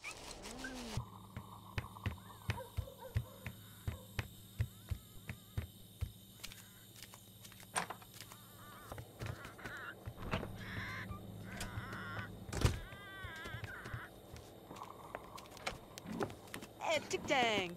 Tick dang.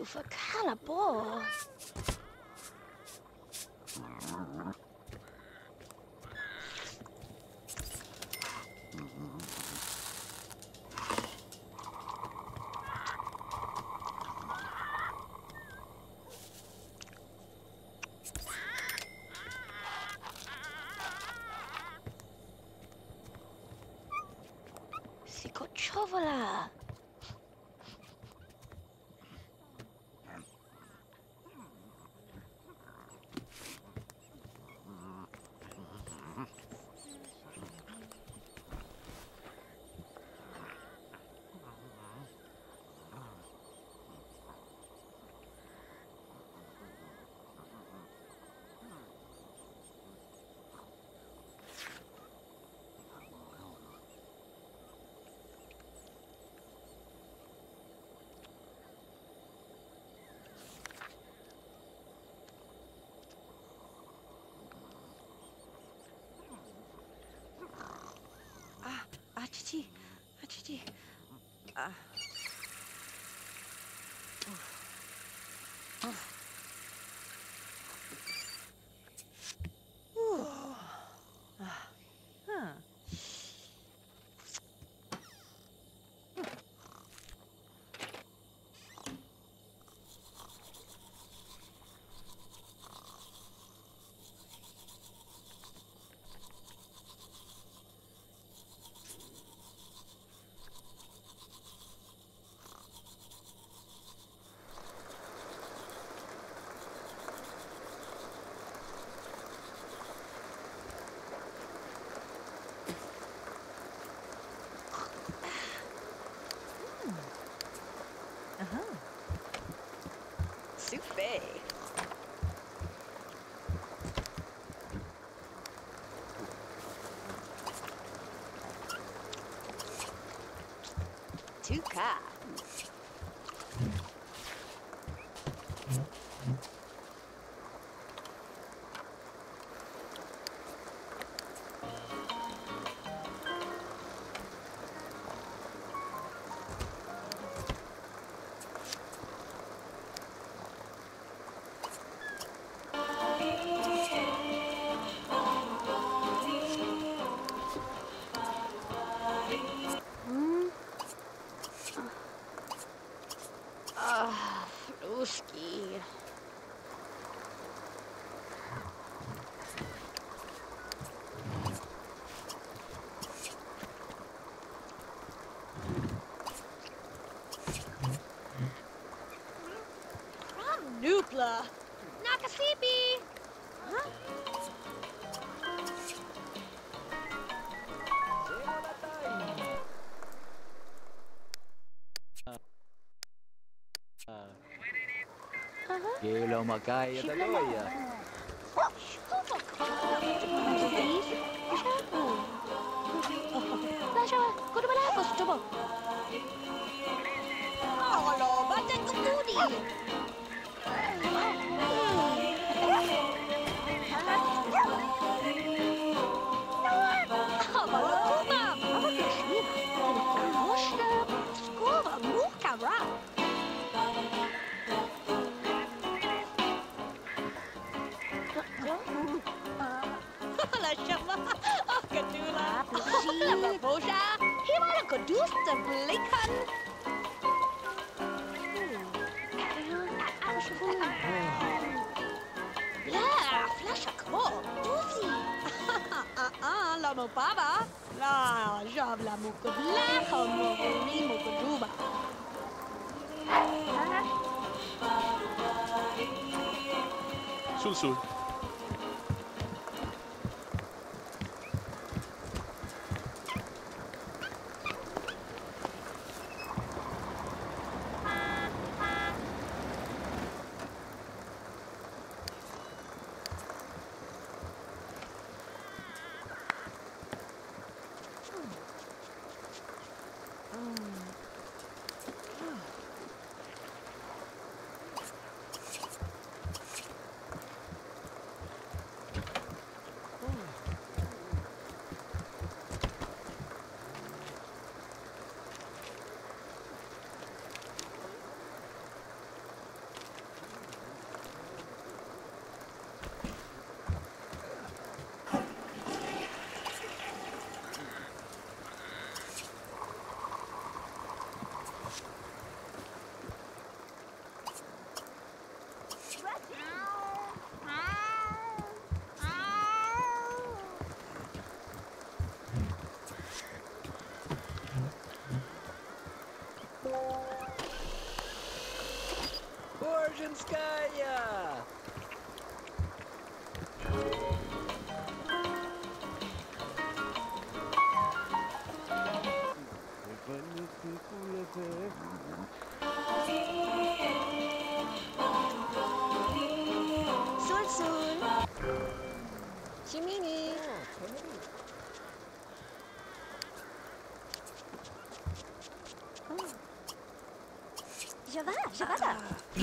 for Calabor. Sikochovola. Chichi. Chichi. Souffle. Tuka. Fluski. From Nupla. Nakasipi. Huh? Kilo makaya taloya. La mopava, la javla mukubla, homori mukuduba. Sul. Боржинская! Sul. Chimini. Javada.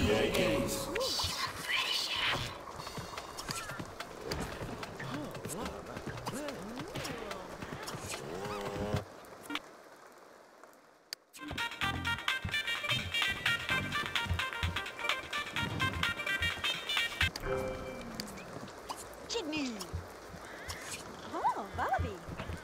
Kidney. Oh, Bobby.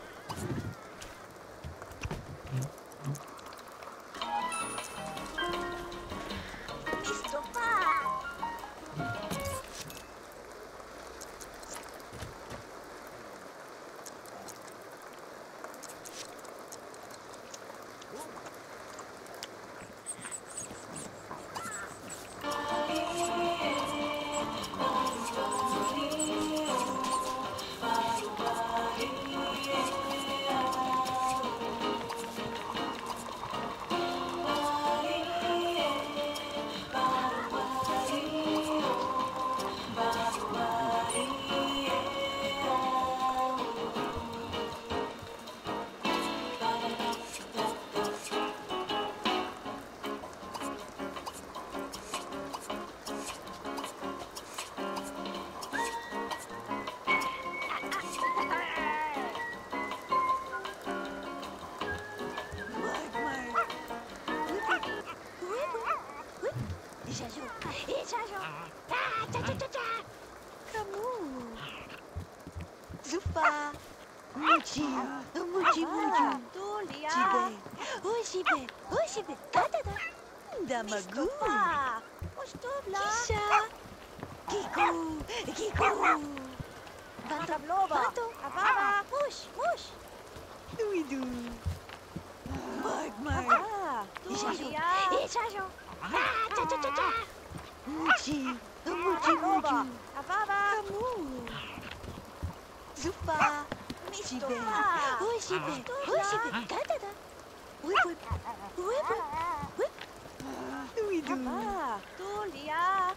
Kamu. Zupa. Muji. Tulia. Oshibe. Kadada. Damagu. Kisha. Kiku. Vantablova. Avava. Mush. Duidu. Mark. Tulia. Ishajo. Cha. Muji. Avava. Kamu. Zupa. Oshibe. Kadada. Whip. Duidu. Tulia.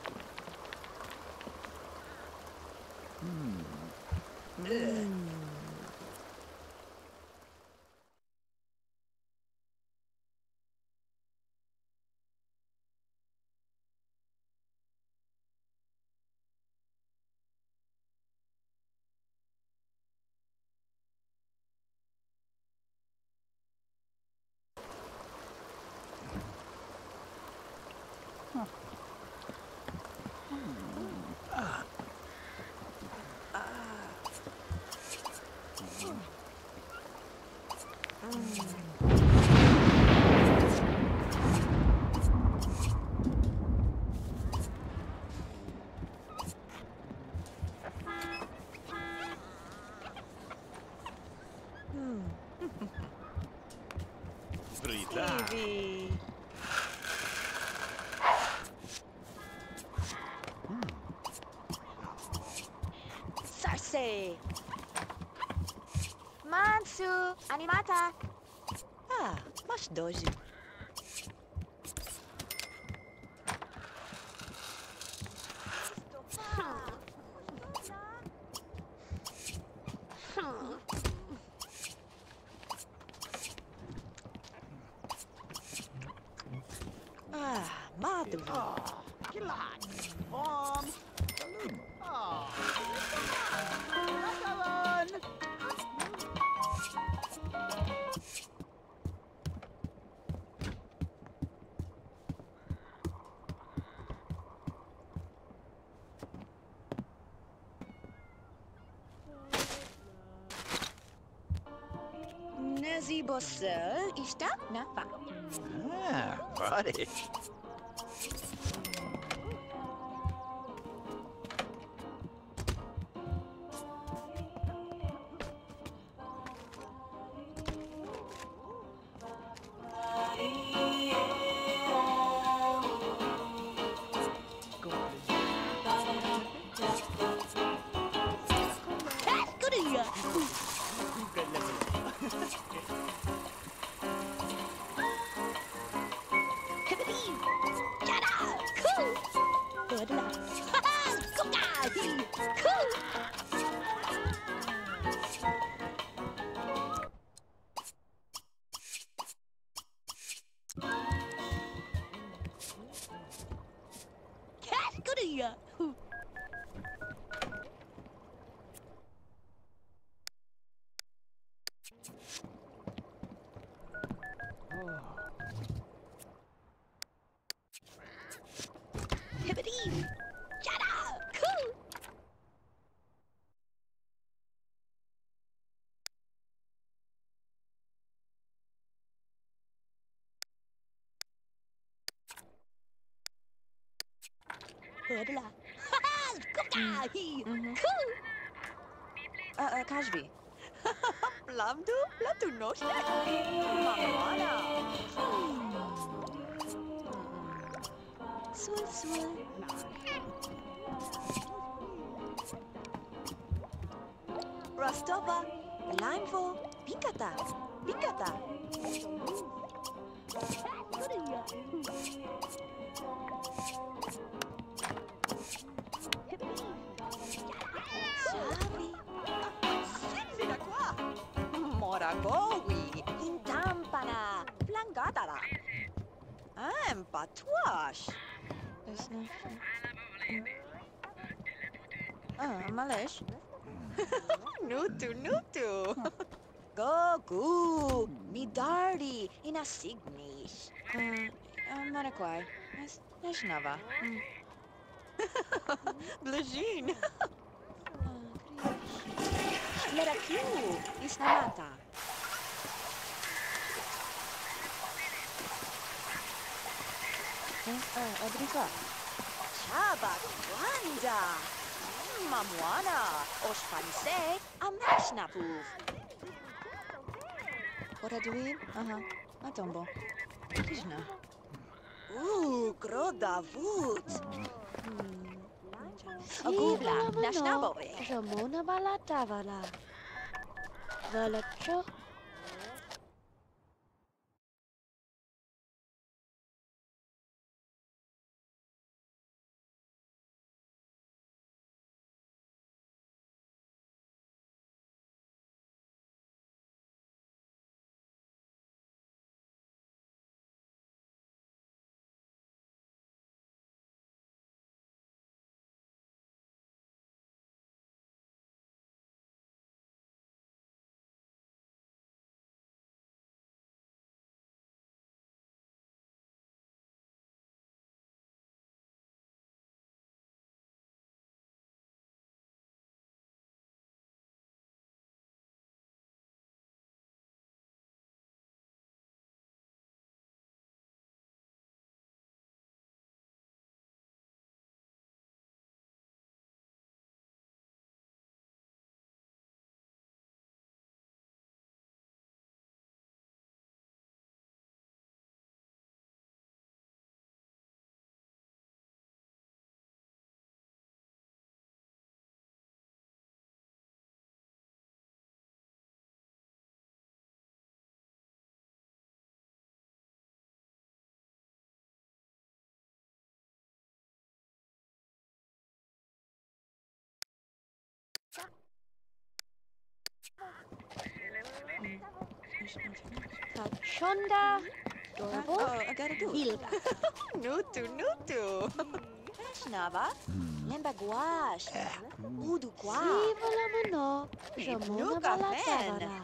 Frida. Stevie. Sarse. Mansu. Animata. Mas dojo. Madu. Kilat. Om. Salud. Nakawan. Nazi Bossel está na faca. Buddy. Hörde det? Haha! Cool! Kaskodia! Hippity! Shut up! Cool! Hörde det? Haha! Kolla! Cool! Kajvi. Plamdu, platu noște. Mamoana. Sul, sul. Rostova, Limeful, Pinkata, Pinkata. Kaskodia! Savi. Sembra qua. Moragowi, Intampana, Flangatara. Patuash. Malesh. Nutu, nutu. Gogu, Midardi, Inasignis. Maraquai. Neshnava. Blajin. Lerakiu, Isnamata. Obrigado. Chaba, Wanda. Mamuana, Oshpanse, Amashnapuv. Ora duim? Matombo. Kishna. Grodavut. Gubla, Nashnabove. Ramona Balatavala. Valacho. Kachonda. Dorbo. I gotta do it. Vilga. Nutu, nutu. Neshnava. Lembaguash. Udukwa. Sivala mono. Ramona Nuka Balatavala.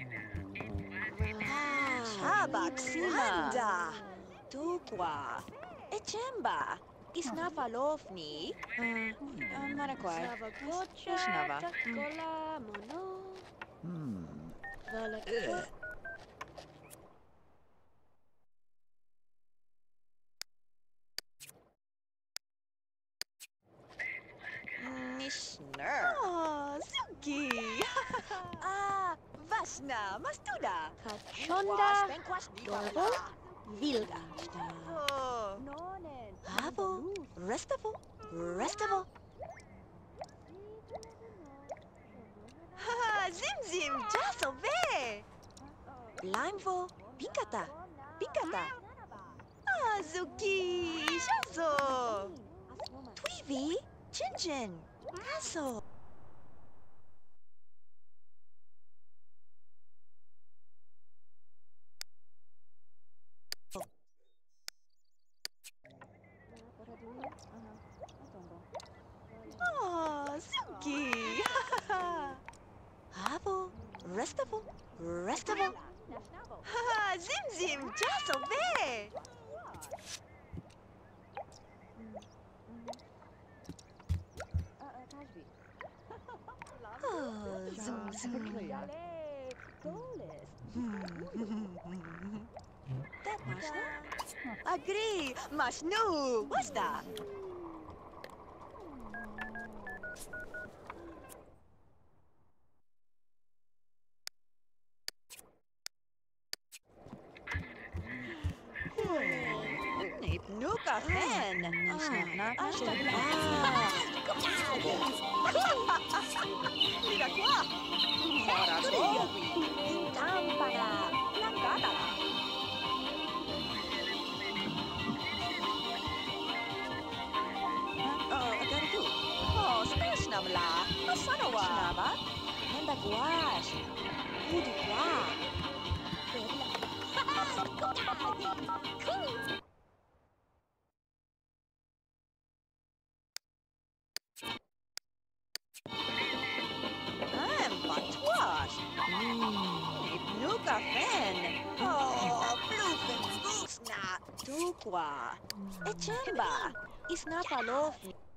Chaba, Wanda. Tukwa. Echemba. Isnafalovni. Maraquai. Savagocha. Neshnava. Takola mono. Hmm. Valacho. Nishner. Suki. Vasna, Mastuda. Kachonda. Dorbo. Vilga. Bravo. Restavo. Restavo. Zim Zim, Jasove. Limefo, Pinkata. Pinkata. Zuki, Shazo. Ivy, Jinjin, Tassel. Oh, Suki. Havo, Restavo, Restavo. Zim Zim, Jasove. Oh, Zoom Zoom. That Mashna? Agree, Mashnu. What's that? Nuka fan. Mira qua. Ora trovi. Tampana. Langata. Agad tu. Oh, smash namla. Masanawa. Naba. Handa guash. Udu qua. Cool. Batwash. Nuka fan. Oh, bluefin goosna. Tukwa. Echemba. Isnapalof.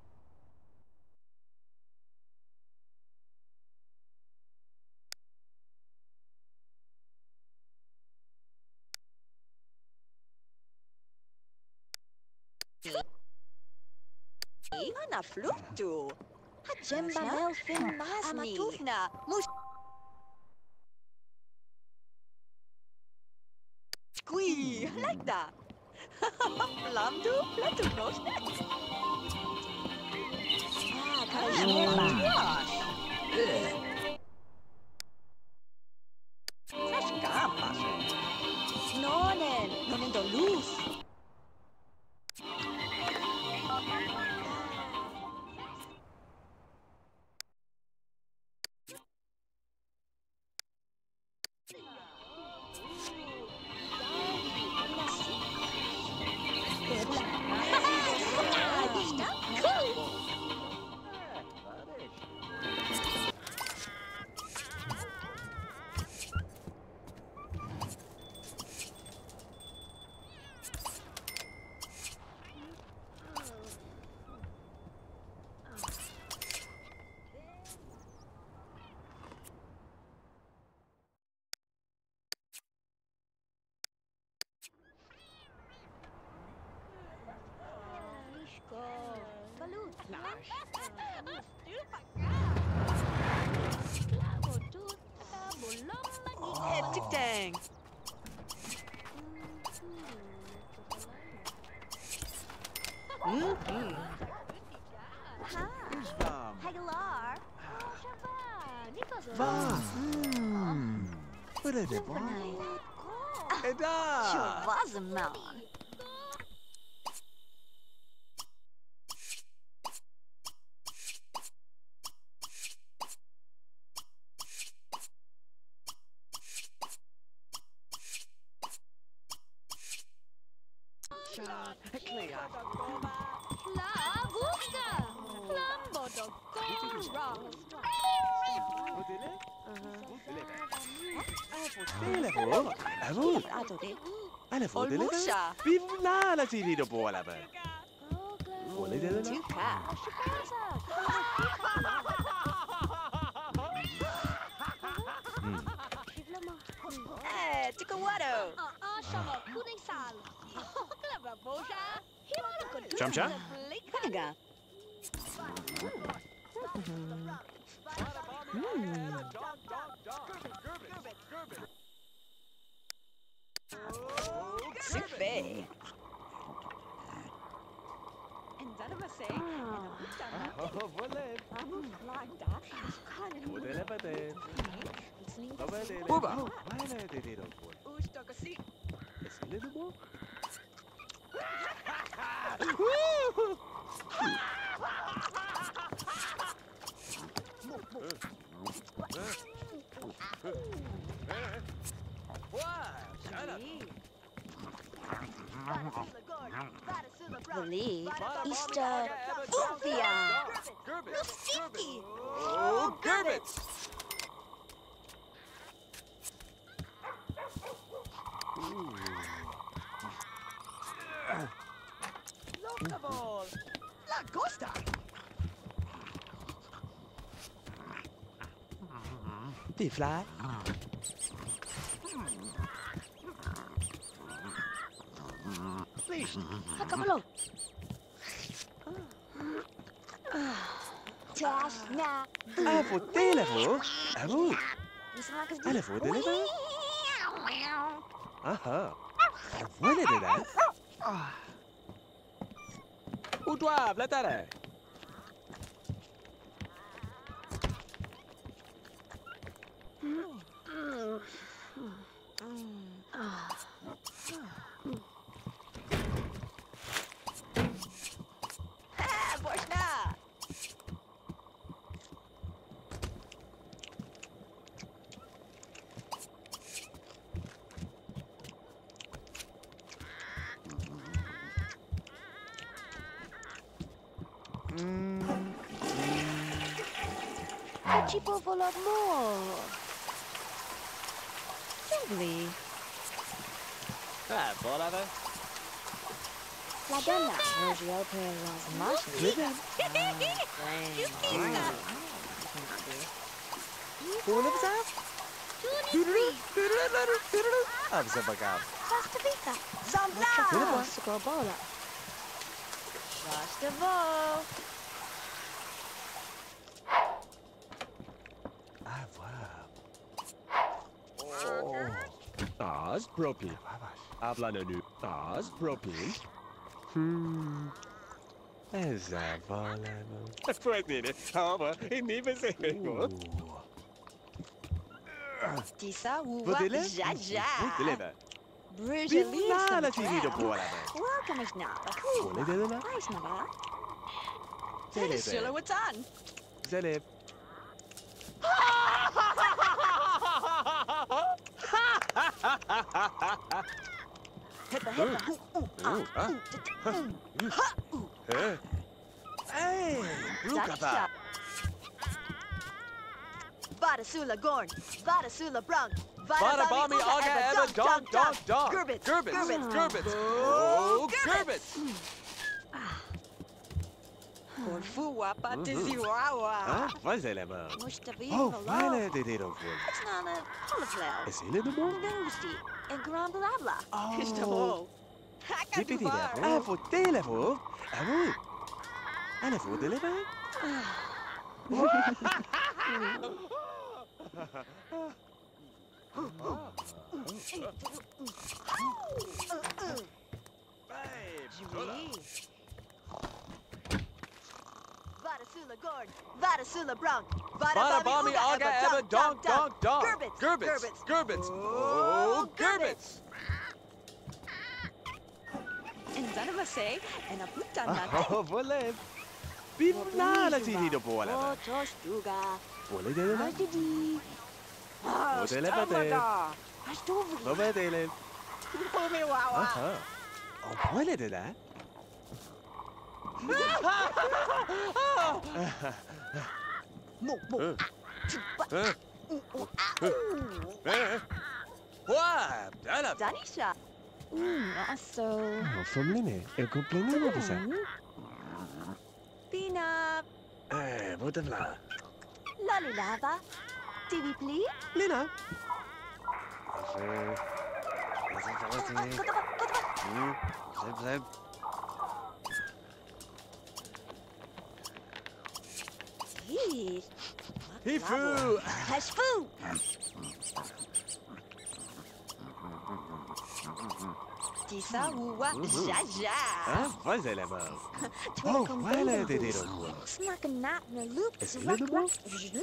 Mana fluktu. Hajemba melfin masni. Amatufna. Mus. Squee. Like that. Lamdu. Platu nos. Batwash. Fresh capas. Nonen. Nonen do luz. Hectic dang. Hagalar. Va. Prede va. Eda. Chavazaman. Alle voordelen. Wie la la zie de bola ben. Voordelen. Tikawado. Chamcha? Haga. Sick. Boba. Little more. Vali, Easter, Fulvia, Lusiki. Oh, Gerbits! Locavol! La Costa! Des fly? Please. Hakapalo. Tash na. Voor telefoon? Oh, Misakas Alle voor telefoon? Aha. Wat is dat? Où doivent la terre? Boshna. Chipo volot more. Simply. Voilà. La donna. Virgil Perez Marshall. Midden. Hoe hebben ze af? Hebben ze elkaar? Costa Rica. Zambla. Scobola. Rastavo. Ah, wow. Oh. Az propin. Habla nu. Az propin. Ez a valami. Pojďme, ale i my vezmeme. Tisa Uwa Vodele? Jaja. Vodele. Brujali. Nada te vira boa lá. Welcome is not. Vodele lá. Nice, Nava. Zelebe. Shilla, what's on? Zeleb. Hippa, hippa. Hey, Brukaba. Vada Sula Gorn. Vada Sula Brown. Vada Bami Aga Eva Dog Dog Dog. Gerbits. Gerbits. Oh, Gerbits. Corfu wapa tiziwawa. Ah, wat is helemaal? Mustavi Oh, hello. bijna dit hier ook voor. It's not a halflow. Is hij er nog? Ngusti. En Grand Blabla. Oh. Istamo. Dit is hier even. Ah, voor telefoon. Ah, mooi. En voor telefoon? Vada Sula Gorn. Vada Sula Brown. Vada Bami Aga Eva Dog Dog Dog. Gerbits. Gerbits. Oh, Gerbits. En dan we say, en a puta nate. Oh, volev. Bimla zie hier de bola. Otos Duga. Vole dele. Didi. Vole pate. Astovri. Vole dele. Pumiwawa. Aha. Oh, vole dele. Mo. What? Dala. Danisha. So. Oh, familie. Ik kom niet meer te zijn. Pina. Wat een la. Lolly lava. TV please. Lina. Jeez. Hifu. Hashfu. Tisa Uwa Jaja. Ah, wat is helemaal? Oh, voilà, dit hier ook. Snack a knot in a loop. Is het little boy?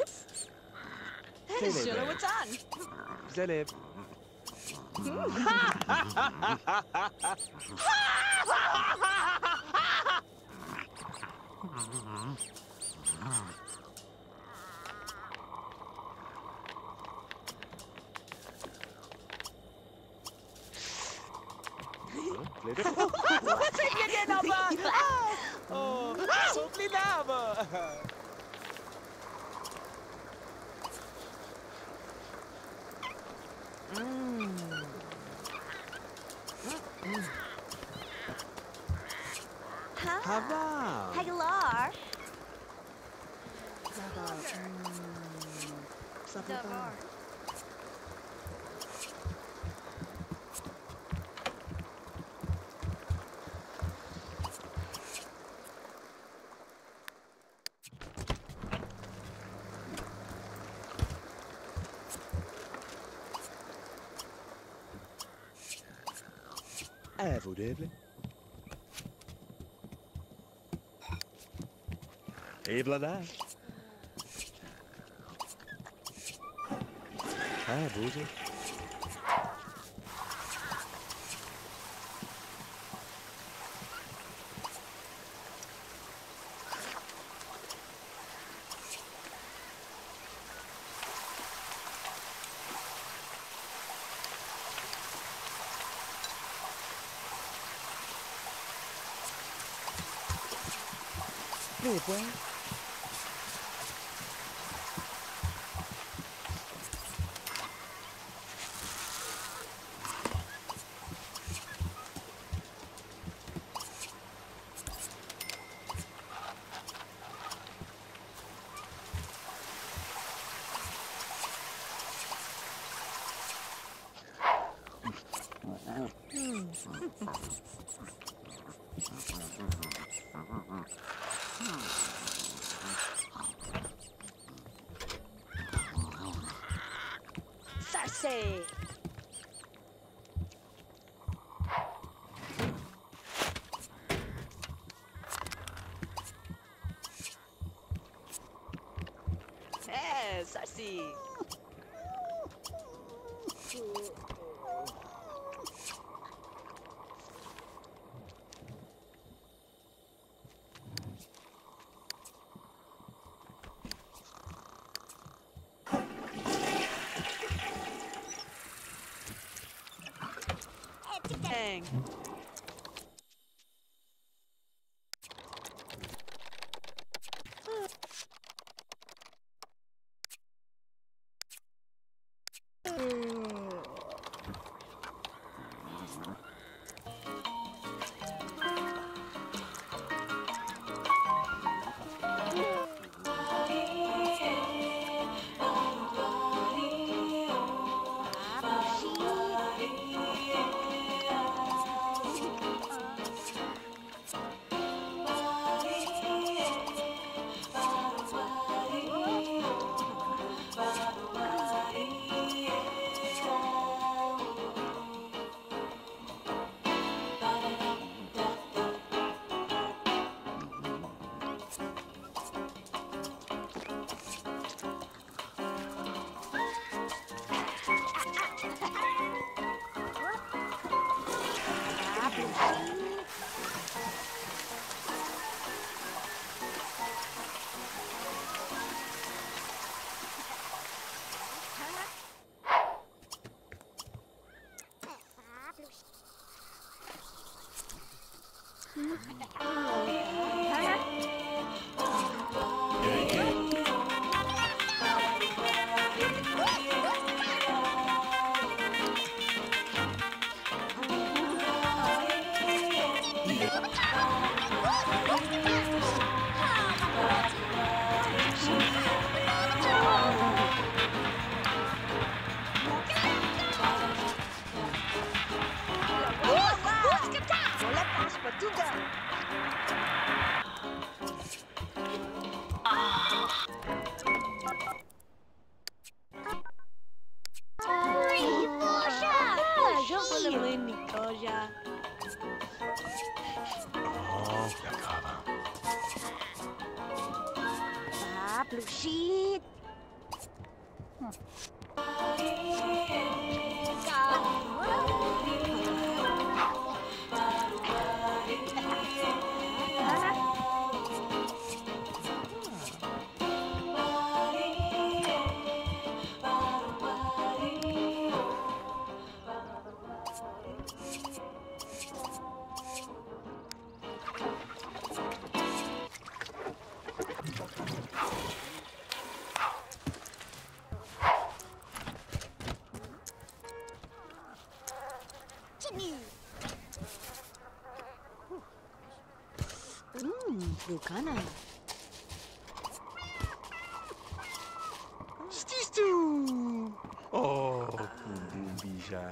Shilla, what's on? Zeleb. Sige niya na ba? Oh, supli na ba? Hava. Hagar. Davar. Voordele. Evlada. Boze. Nee, pues. Cersei. Cersei. Dang. Blue sheet. Lucana. Stistu! Oh, pumbubi siya.